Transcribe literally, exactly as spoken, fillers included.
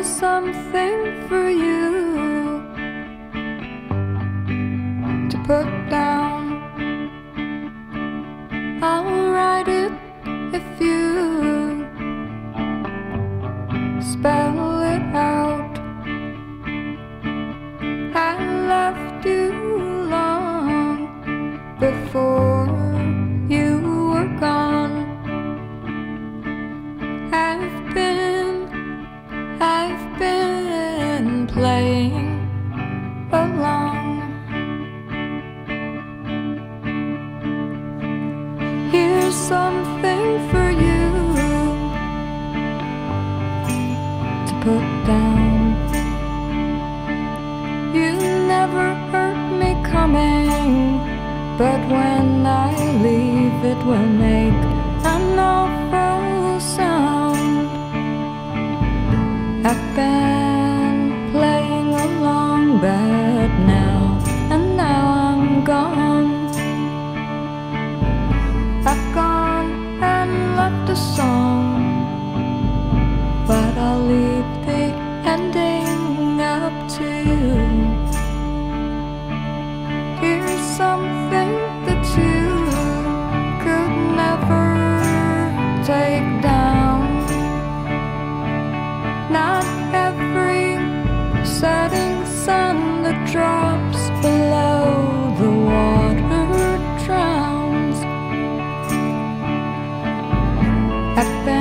something for you to put down. I'll write it if you spell it out. I left you long before you were gone. I've been, I've been playing along. Here's something for you to put down. You never heard me coming, but when I leave it will make an awful sound. I've been playing along, but now, and now I'm gone. I've gone and left a song, but I'll leave the ending up to you. Here's something that you could never take down. Not every setting sun that drops below the water drowns. I've been